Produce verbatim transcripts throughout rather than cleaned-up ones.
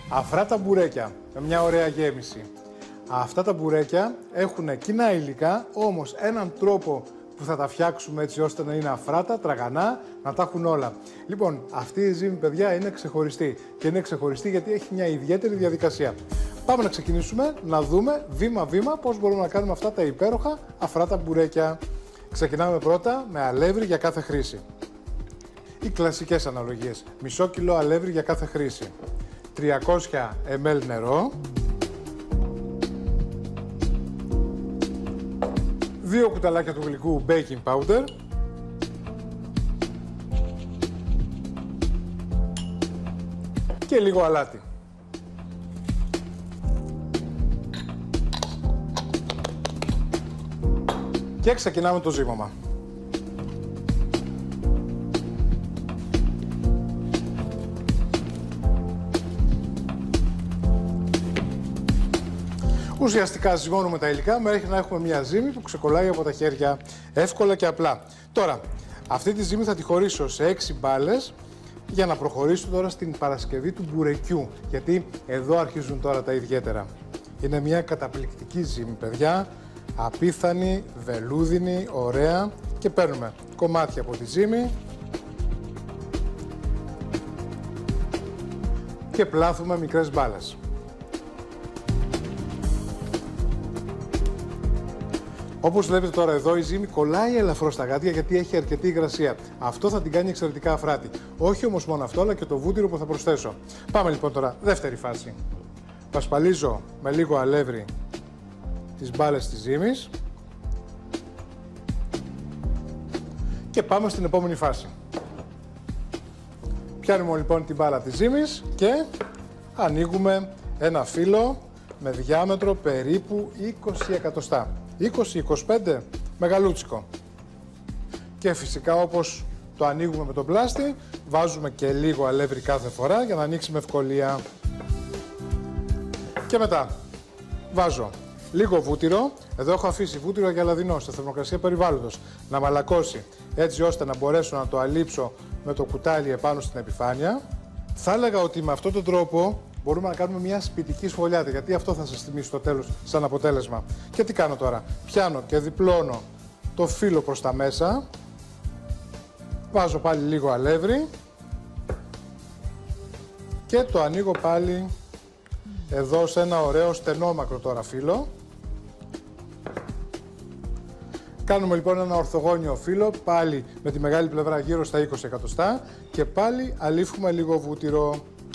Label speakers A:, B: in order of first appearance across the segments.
A: Αφρά τα μπουρέκια με μια ωραία γέμιση. Αυτά τα μπουρέκια έχουν κοινά υλικά, όμως έναν τρόπο που θα τα φτιάξουμε έτσι ώστε να είναι αφράτα, τραγανά, να τα έχουν όλα. Λοιπόν, αυτή η ζύμη, παιδιά, είναι ξεχωριστή. Και είναι ξεχωριστή γιατί έχει μια ιδιαίτερη διαδικασία. Πάμε να ξεκινήσουμε να δούμε βήμα-βήμα πώς μπορούμε να κάνουμε αυτά τα υπέροχα αφράτα μπουρέκια. Ξεκινάμε πρώτα με αλεύρι για κάθε χρήση. Οι κλασικές αναλογίες. Μισό κιλό αλεύρι για κάθε χρήση. τριακόσια μιλιλίτρα νερό. Δύο κουταλάκια του γλυκού baking powder. Και λίγο αλάτι. Και ξεκινάμε το ζύμωμα. Ουσιαστικά ζυμώνουμε τα υλικά μέχρι να έχουμε μια ζύμη που ξεκολλάει από τα χέρια εύκολα και απλά. Τώρα, αυτή τη ζύμη θα τη χωρίσω σε έξι μπάλες για να προχωρήσω τώρα στην παρασκευή του μπουρεκιού. Γιατί εδώ αρχίζουν τώρα τα ιδιαίτερα. Είναι μια καταπληκτική ζύμη, παιδιά. Απίθανη, βελούδινη, ωραία. Και παίρνουμε κομμάτια από τη ζύμη και πλάθουμε μικρές μπάλες. Όπως βλέπετε τώρα εδώ, η ζύμη κολλάει ελαφρώς στα γάντια γιατί έχει αρκετή υγρασία. Αυτό θα την κάνει εξαιρετικά αφράτη. Όχι όμως μόνο αυτό, αλλά και το βούτυρο που θα προσθέσω. Πάμε λοιπόν τώρα, δεύτερη φάση. Πασπαλίζω με λίγο αλεύρι τις μπάλες της ζύμης και πάμε στην επόμενη φάση. Πιάνουμε λοιπόν την μπάλα της ζύμης και ανοίγουμε ένα φύλλο με διάμετρο περίπου είκοσι εκατοστά. είκοσι είκοσι πέντε μεγαλούτσικο. Και φυσικά όπως το ανοίγουμε με τον πλάστη, βάζουμε και λίγο αλεύρι κάθε φορά για να ανοίξει με ευκολία. Και μετά βάζω λίγο βούτυρο. Εδώ έχω αφήσει βούτυρο γυαλαδινό σε θερμοκρασία περιβάλλοντος να μαλακώσει έτσι ώστε να μπορέσω να το αλείψω με το κουτάλι επάνω στην επιφάνεια. Θα έλεγα ότι με αυτόν τον τρόπο μπορούμε να κάνουμε μια σπιτική σφολιάτα, γιατί αυτό θα σας θυμίσει στο τέλος σαν αποτέλεσμα. Και τι κάνω τώρα? Πιάνω και διπλώνω το φύλλο προς τα μέσα. Βάζω πάλι λίγο αλεύρι και το ανοίγω πάλι εδώ σε ένα ωραίο στενόμακρο τώρα φύλλο. Κάνουμε λοιπόν ένα ορθογώνιο φύλλο, πάλι με τη μεγάλη πλευρά γύρω στα είκοσι εκατοστά και πάλι αλείφουμε λίγο βούτυρο.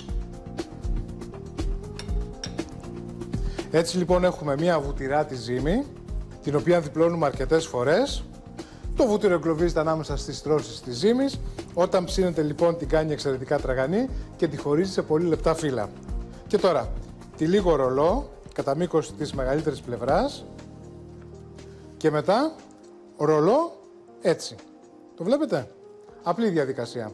A: Έτσι λοιπόν έχουμε μία βουτυράτη ζύμη, την οποία διπλώνουμε αρκετές φορές. Το βούτυρο εγκλωβίζεται ανάμεσα στις στρώσεις της ζύμης. Όταν ψήνεται λοιπόν την κάνει εξαιρετικά τραγανή και τη χωρίζει σε πολύ λεπτά φύλλα. Και τώρα, τη λίγο ρολό, κατά μήκος της μεγαλύτερης πλευράς. Και μετά, ρολό έτσι. Το βλέπετε? Απλή διαδικασία.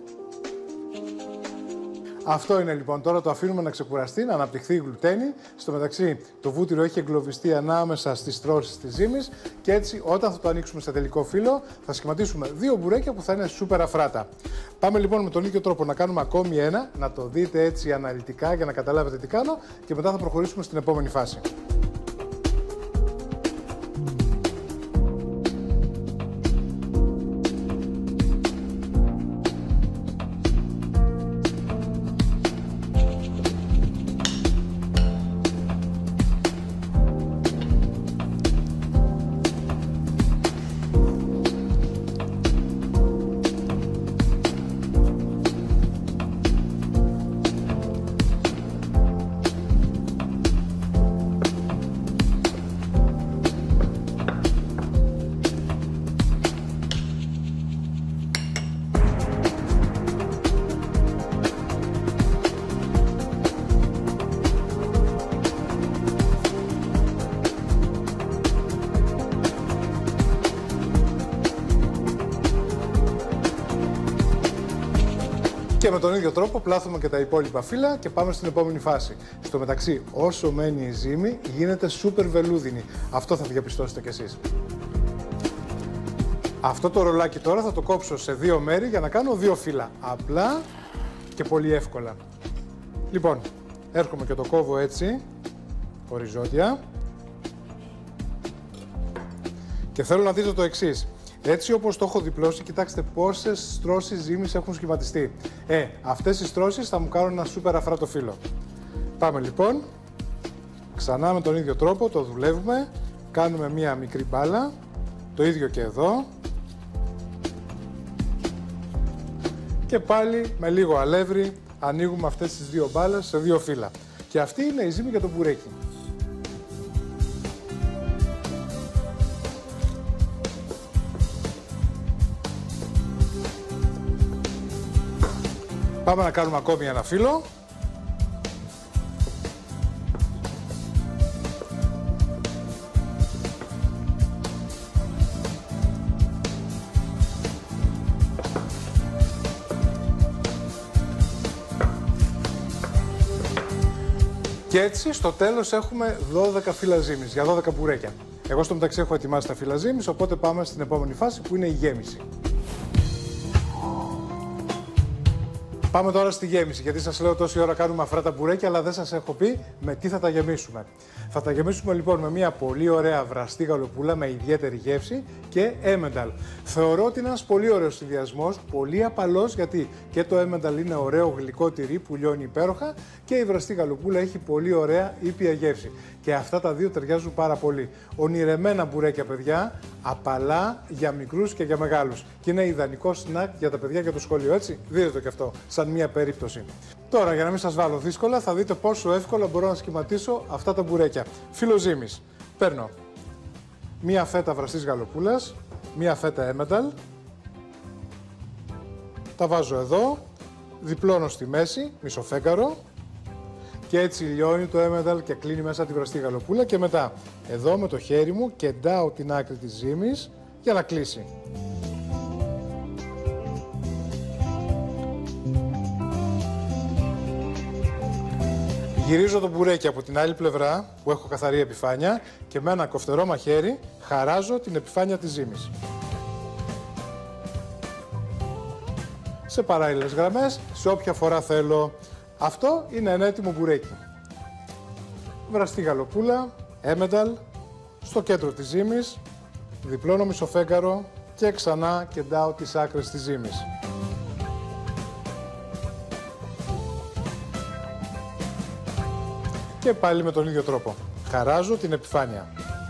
A: Αυτό είναι λοιπόν, τώρα το αφήνουμε να ξεκουραστεί, να αναπτυχθεί η γλουτένη. Στο μεταξύ το βούτυρο έχει εγκλωβιστεί ανάμεσα στις στρώσεις της ζύμης και έτσι όταν θα το ανοίξουμε σε τελικό φύλλο θα σχηματίσουμε δύο μπουρέκια που θα είναι σούπερ αφράτα. Πάμε λοιπόν με τον ίδιο τρόπο να κάνουμε ακόμη ένα, να το δείτε έτσι αναλυτικά για να καταλάβετε τι κάνω και μετά θα προχωρήσουμε στην επόμενη φάση. Και με τον ίδιο τρόπο πλάθουμε και τα υπόλοιπα φύλλα και πάμε στην επόμενη φάση. Στο μεταξύ, όσο μένει η ζύμη, γίνεται σούπερ βελούδινη. Αυτό θα διαπιστώσετε κι εσείς. Αυτό το ρολάκι τώρα θα το κόψω σε δύο μέρη για να κάνω δύο φύλλα. Απλά και πολύ εύκολα. Λοιπόν, έρχομαι και το κόβω έτσι, οριζόντια. Και θέλω να δείτε το εξής. Έτσι όπως το έχω διπλώσει, κοιτάξτε πόσες στρώσεις ζύμης έχουν σχηματιστεί. Ε, αυτές οι στρώσεις θα μου κάνουν ένα σούπερ αφράτο φύλλο. Πάμε λοιπόν, ξανά με τον ίδιο τρόπο το δουλεύουμε, κάνουμε μία μικρή μπάλα, το ίδιο και εδώ. Και πάλι με λίγο αλεύρι ανοίγουμε αυτές τις δύο μπάλες σε δύο φύλλα. Και αυτή είναι η ζύμη για το μπουρέκι. Πάμε να κάνουμε ακόμη ένα φύλλο. Και έτσι στο τέλος έχουμε δώδεκα φύλλα ζύμης για δώδεκα μπουρέκια. Εγώ στο μεταξύ έχω ετοιμάσει τα φύλλα ζύμης, οπότε πάμε στην επόμενη φάση που είναι η γέμιση. Πάμε τώρα στη γέμιση, γιατί σας λέω τόση ώρα κάνουμε αφρά τα μπουρέκια, αλλά δεν σας έχω πει με τι θα τα γεμίσουμε. Θα τα γεμίσουμε λοιπόν με μια πολύ ωραία βραστή γαλοπούλα με ιδιαίτερη γεύση και έμενταλ. Θεωρώ ότι είναι ένας πολύ ωραίος συνδυασμός, πολύ απαλός, γιατί και το έμενταλ είναι ωραίο γλυκό τυρί που λιώνει υπέροχα και η βραστή γαλοπούλα έχει πολύ ωραία ήπια γεύση. Και αυτά τα δύο ταιριάζουν πάρα πολύ. Ονειρεμένα μπουρέκια, παιδιά, απαλά για μικρούς και για μεγάλους. Και είναι ιδανικό σνακ για τα παιδιά για το σχολείο, έτσι. Δείτε το και αυτό, σαν μία περίπτωση. Τώρα, για να μην σας βάλω δύσκολα, θα δείτε πόσο εύκολα μπορώ να σχηματίσω αυτά τα μπουρέκια. Φύλλο ζύμης. Παίρνω μία φέτα βραστής γαλοπούλας, μία φέτα έμενταλ. Τα βάζω εδώ, διπλώνω στη μέση, μισοφέγγαρο. Και έτσι λιώνει το έμενταλ και κλείνει μέσα τη βραστή γαλοπούλα και μετά εδώ με το χέρι μου κεντάω την άκρη της ζύμης για να κλείσει. Γυρίζω το μπουρέκι από την άλλη πλευρά που έχω καθαρή επιφάνεια και με ένα κοφτερό μαχαίρι χαράζω την επιφάνεια της ζύμης. Σε παράλληλες γραμμές, σε όποια φορά θέλω. Αυτό είναι ένα έτοιμο μπουρέκι. Βραστή γαλοπούλα, έμενταλ, στο κέντρο της ζύμης, διπλώνω μισοφέγγαρο και ξανά κεντάω τις άκρες της ζύμης. Και πάλι με τον ίδιο τρόπο. Χαράζω την επιφάνεια.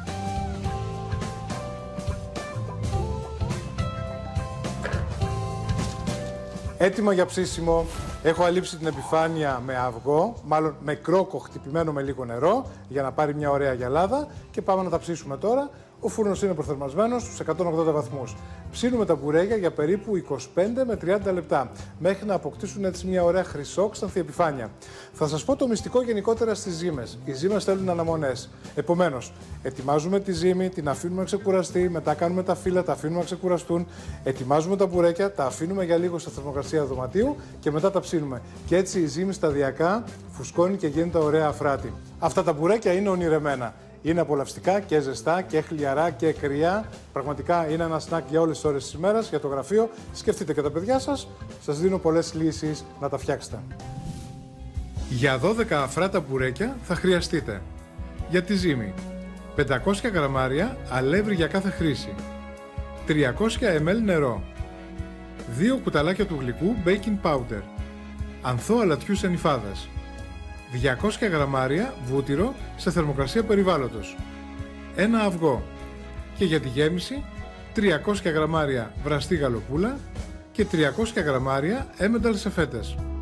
A: Έτοιμα για ψήσιμο. Έχω αλείψει την επιφάνεια με αυγό, μάλλον με κρόκο χτυπημένο με λίγο νερό, για να πάρει μια ωραία γυαλάδα και πάμε να τα ψήσουμε τώρα. Ο φούρνος είναι προθερμασμένος στους εκατόν ογδόντα βαθμούς. Ψήνουμε τα μπουρέκια για περίπου είκοσι πέντε με τριάντα λεπτά, μέχρι να αποκτήσουν έτσι μια ωραία χρυσόξανθη επιφάνεια. Θα σας πω το μυστικό γενικότερα στις ζύμες. Οι ζύμες θέλουν αναμονές. Επομένως, ετοιμάζουμε τη ζύμη, την αφήνουμε να ξεκουραστεί, μετά κάνουμε τα φύλλα, τα αφήνουμε να ξεκουραστούν, ετοιμάζουμε τα μπουρέκια, τα αφήνουμε για λίγο στα θερμοκρασία δωματίου και μετά τα ψήνουμε. Και έτσι η ζύμη σταδιακά φουσκώνει και γίνεται ωραία αφράτη. Αυτά τα μπουρέκια είναι ονειρεμένα. Είναι απολαυστικά και ζεστά και χλιαρά και κρυά. Πραγματικά είναι ένα σνακ για όλες τις ώρες της ημέρας, για το γραφείο. Σκεφτείτε και τα παιδιά σας. Σας δίνω πολλές λύσεις να τα φτιάξετε. Για δώδεκα αφράτα μπουρέκια θα χρειαστείτε για τη ζύμη πεντακόσια γραμμάρια αλεύρι για κάθε χρήση, τριακόσια μιλιλίτρα νερό, δύο κουταλάκια του γλυκού baking powder, ανθό αλατιού σε νυφάδες, διακόσια γραμμάρια βούτυρο σε θερμοκρασία περιβάλλοντος, ένα αυγό και για τη γέμιση τριακόσια γραμμάρια βραστή γαλοπούλα και τριακόσια γραμμάρια έμενταλ σε φέτες.